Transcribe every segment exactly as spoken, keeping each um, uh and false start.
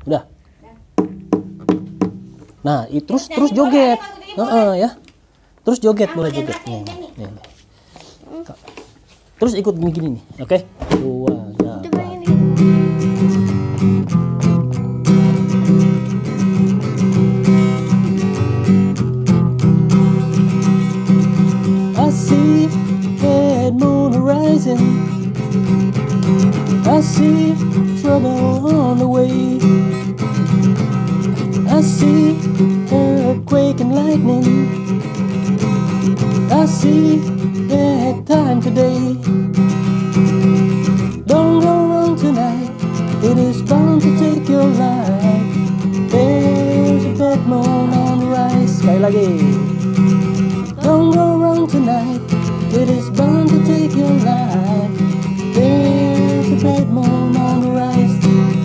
Udah. Nah, i- terus terus joget. Heeh, ya. Terus joget, boleh joget. Nih, nih, nih. Terus ikut gini-gini nih. Oke? Dua, tiga. I see red moon rising. I see trouble on the way. I see earthquake and lightning. I see bad time today. Don't go wrong tonight. It is bound to take your life. There's a bad moon on the rise. Sekali lagi. Don't go wrong tonight. It is bound to take your life. There's a bad moon on the rise.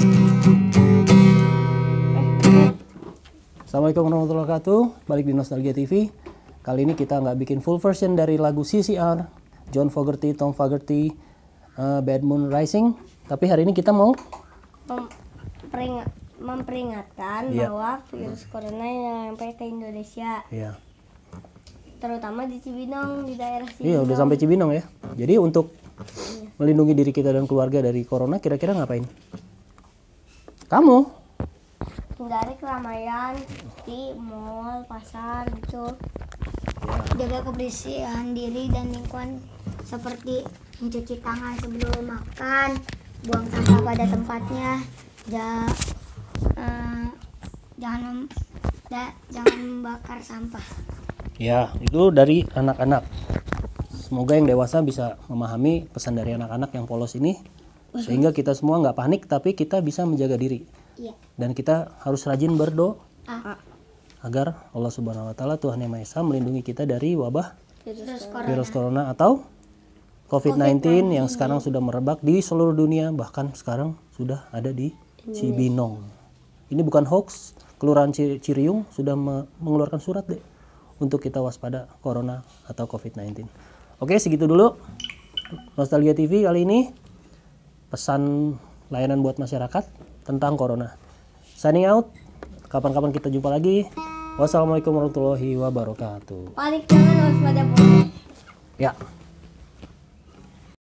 Assalamualaikum warahmatullahi wabarakatuh. Balik di Nostalgia T V. Kali ini kita nggak bikin full version dari lagu C C R, John Fogerty, Tom Fogerty, uh, Bad Moon Rising. Tapi hari ini kita mau Memperingat, memperingatkan Iya. bahwa virus corona yang sampai ke Indonesia, Iya. terutama di Cibinong, di daerah Cibinong. Iya, udah sampai Cibinong ya. Jadi untuk melindungi diri kita dan keluarga dari corona, kira-kira ngapain? Kamu? Hindari keramaian di mall, pasar gitu. Jaga kebersihan diri dan lingkungan seperti mencuci tangan sebelum makan, buang sampah pada tempatnya, ja, eh, jangan mem- da- jangan membakar sampah. Ya, itu dari anak-anak. Semoga yang dewasa bisa memahami pesan dari anak-anak yang polos ini, sehingga kita semua nggak panik, tapi kita bisa menjaga diri. Iya. Dan kita harus rajin berdoa Ah, agar Allah Subhanahu Wa Taala, Tuhan Yang Maha Esa, melindungi kita dari wabah terus corona. virus corona atau covid sembilan belas yang sekarang sudah merebak di seluruh dunia, bahkan sekarang sudah ada di Cibinong. Ini bukan hoax. Kelurahan Ci- Ciriung sudah me- mengeluarkan surat deh untuk kita waspada corona atau covid sembilan belas. Oke, segitu dulu Nostalgia T V kali ini, pesan layanan buat masyarakat tentang corona. Signing out. Kapan-kapan kita jumpa lagi. Wassalamualaikum warahmatullahi wabarakatuh. Panik jangan, waspada boleh. Ya.